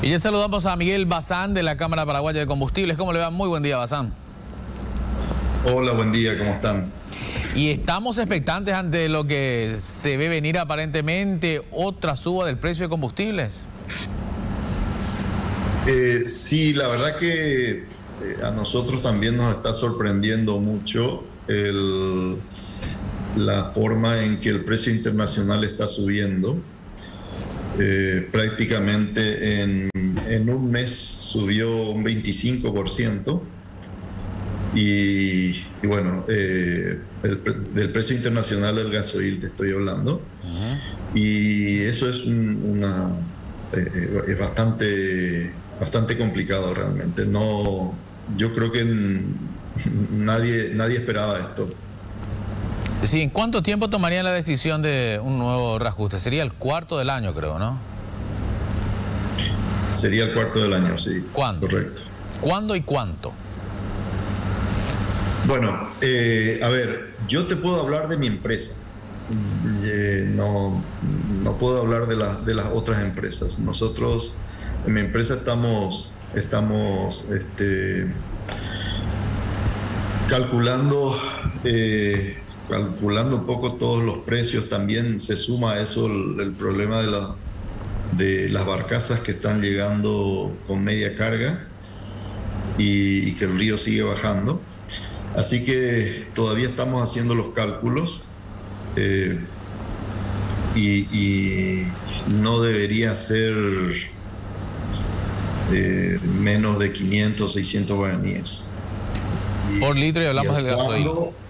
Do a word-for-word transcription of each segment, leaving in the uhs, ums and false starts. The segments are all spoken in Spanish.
Y ya saludamos a Miguel Bazán de la Cámara Paraguaya de Combustibles. ¿Cómo le va? Muy buen día, Bazán. Hola, buen día, ¿cómo están? Y estamos expectantes ante lo que se ve venir aparentemente otra suba del precio de combustibles. Eh, sí, la verdad que eh, a nosotros también nos está sorprendiendo mucho el, la forma en que el precio internacional está subiendo. Eh, prácticamente en, en un mes subió un veinticinco por ciento y, y bueno, eh, el, del precio internacional del gasoil que estoy hablando. Uh-huh. Y eso es un, una eh, es bastante bastante complicado realmente. No, yo creo que nadie nadie esperaba esto. Sí, ¿en cuánto tiempo tomarían la decisión de un nuevo reajuste? Sería el cuarto del año, creo, ¿no? Sería el cuarto del año, sí. ¿Cuándo? Correcto. ¿Cuándo y cuánto? Bueno, eh, a ver, yo te puedo hablar de mi empresa. Eh, no, no puedo hablar de, la, de las otras empresas. Nosotros, en mi empresa, estamos, estamos este, calculando... Eh, calculando un poco todos los precios. También se suma a eso el, el problema de, la, de las barcazas que están llegando con media carga y, y que el río sigue bajando. Así que todavía estamos haciendo los cálculos eh, y, y no debería ser eh, menos de quinientos, seiscientos guaraníes. Y, por litro, y hablamos del gasoil.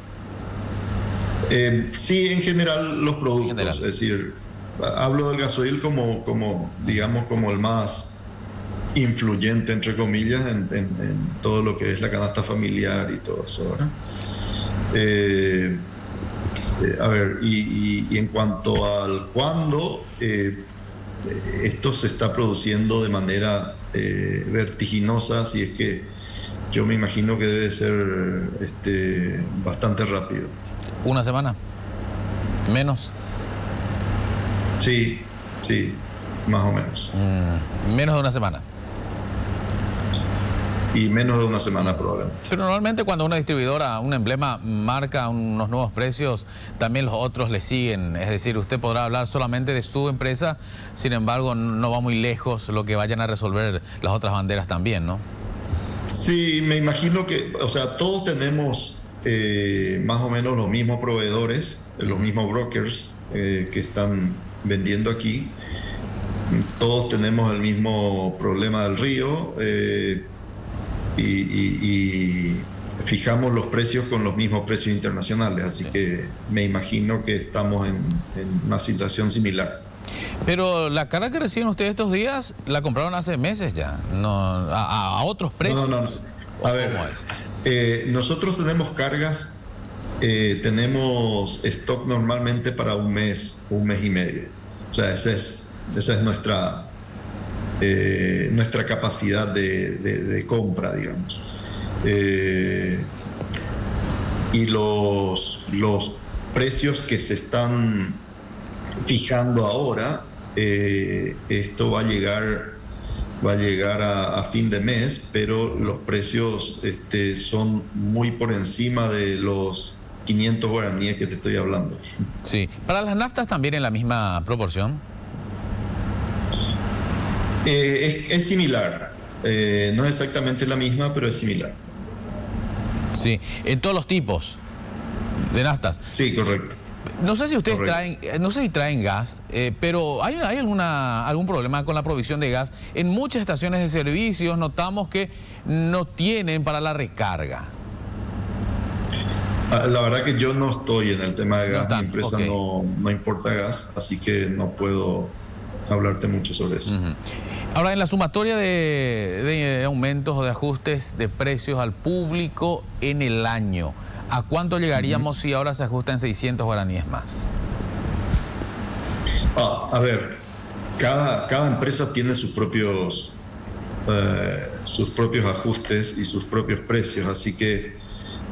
Eh, sí, en general los productos, general. Es decir, hablo del gasoil como, como, digamos, como el más influyente, entre comillas, en, en, en todo lo que es la canasta familiar y todo eso, ¿verdad? Eh, eh, a ver, y, y, y en cuanto al cuándo, eh, esto se está produciendo de manera eh, vertiginosa, así es que yo me imagino que debe ser este, bastante rápido. ¿Una semana? ¿Menos? Sí, sí, más o menos. Mm, menos de una semana. Y menos de una semana probablemente. Pero normalmente cuando una distribuidora, un emblema, marca unos nuevos precios, también los otros le siguen. Es decir, usted podrá hablar solamente de su empresa, sin embargo no va muy lejos lo que vayan a resolver las otras banderas también, ¿no? Sí, me imagino que, o sea, todos tenemos... Eh, más o menos los mismos proveedores, los mismos brokers eh, que están vendiendo aquí. Todos tenemos el mismo problema del río eh, y, y, y fijamos los precios con los mismos precios internacionales, así que me imagino que estamos en, en una situación similar. Pero la carga que reciben ustedes estos días la compraron hace meses ya, no, a, a otros precios. No, no, no. A ver, eh, nosotros tenemos cargas, eh, tenemos stock normalmente para un mes, un mes y medio. O sea, esa es, esa es nuestra, eh, nuestra capacidad de, de, de compra, digamos. Eh, y los, los precios que se están fijando ahora, eh, esto va a llegar... va a llegar a, a fin de mes, pero los precios este, son muy por encima de los quinientos guaraníes que te estoy hablando. Sí. ¿Para las naftas también en la misma proporción? Eh, es, es similar. Eh, no es exactamente la misma, pero es similar. Sí. ¿En todos los tipos de naftas? Sí, correcto. No sé si ustedes Correcto. traen, no sé si traen gas, eh, pero ¿hay, hay alguna, algún problema con la provisión de gas? En muchas estaciones de servicios notamos que no tienen para la recarga. La verdad que yo no estoy en el tema de gas, no mi empresa okay. no, no importa gas, así que no puedo hablarte mucho sobre eso. Uh-huh. Ahora, en la sumatoria de, de aumentos o de ajustes de precios al público en el año, ¿a cuánto llegaríamos uh-huh. si ahora se ajustan seiscientos guaraníes más? Ah, a ver, cada, cada empresa tiene sus propios, eh, sus propios ajustes y sus propios precios, así que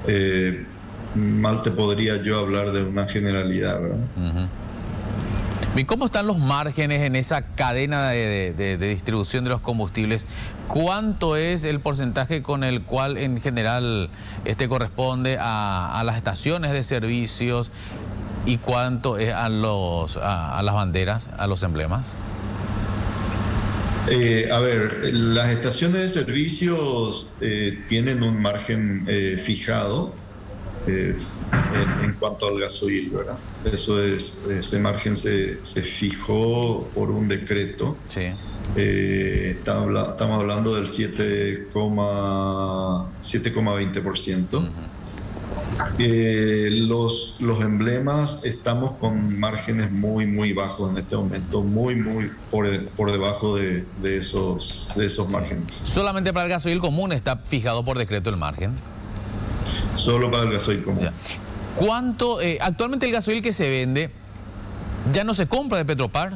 eh, mal te podría yo hablar de una generalidad, ¿verdad? Uh-huh. ¿Y cómo están los márgenes en esa cadena de, de, de distribución de los combustibles? ¿Cuánto es el porcentaje con el cual en general este corresponde a, a las estaciones de servicios y cuánto es a, los, a, a las banderas, a los emblemas? Eh, a ver, las estaciones de servicios eh, tienen un margen eh, fijado eh, en, en cuanto al gasoil, ¿verdad? Eso es, ese margen se, se fijó por un decreto. Sí. Eh, estamos, estamos hablando del siete coma veinte por ciento. Uh-huh. Eh, los, los emblemas estamos con márgenes muy muy bajos en este momento, muy muy por, por debajo de, de esos, de esos márgenes. ¿Solamente para el gasoil común está fijado por decreto el margen? Solo para el gasoil común. Ya. ¿Cuánto, eh, actualmente el gasoil que se vende ya no se compra de Petropar?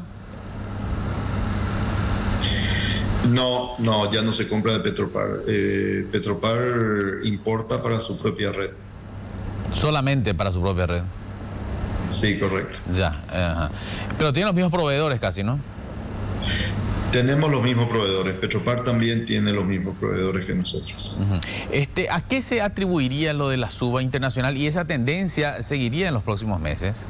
No, no, ya no se compra de Petropar. Eh, Petropar importa para su propia red. Solamente para su propia red. Sí, correcto. Ya, ajá. Pero tiene los mismos proveedores casi, ¿no? Tenemos los mismos proveedores. Petropar también tiene los mismos proveedores que nosotros. Uh-huh. Este, ¿a qué se atribuiría lo de la suba internacional y esa tendencia seguiría en los próximos meses?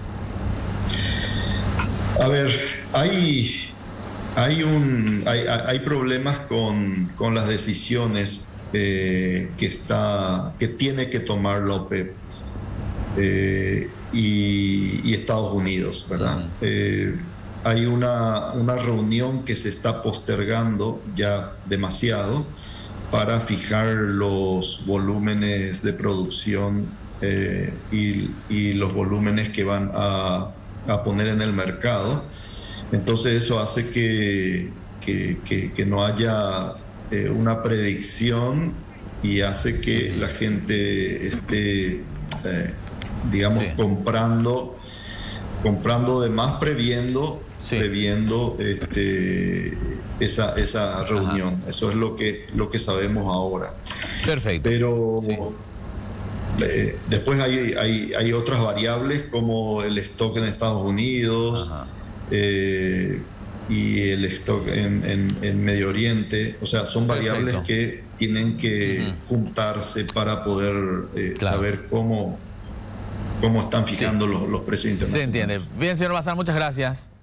A ver, hay, hay, un, hay, hay problemas con, con las decisiones eh, que, está, que tiene que tomar la OPEP. Eh, y, y Estados Unidos, ¿verdad? Uh-huh. Eh, hay una, una reunión que se está postergando ya demasiado para fijar los volúmenes de producción eh, y, y los volúmenes que van a, a poner en el mercado. Entonces eso hace que, que, que, que no haya eh, una predicción y hace que la gente esté... Eh, digamos, sí. comprando, comprando de más, previendo, sí. previendo este, esa, esa reunión. Ajá. Eso es lo que, lo que sabemos ahora. Perfecto. Pero sí. eh, después hay, hay, hay otras variables como el stock en Estados Unidos eh, y el stock en, en, en Medio Oriente. O sea, son variables Perfecto. que tienen que uh-huh. juntarse para poder eh, claro. saber cómo... cómo están fijando sí. los, los precios internacionales. Se entiende. Bien, señor Bazán, muchas gracias.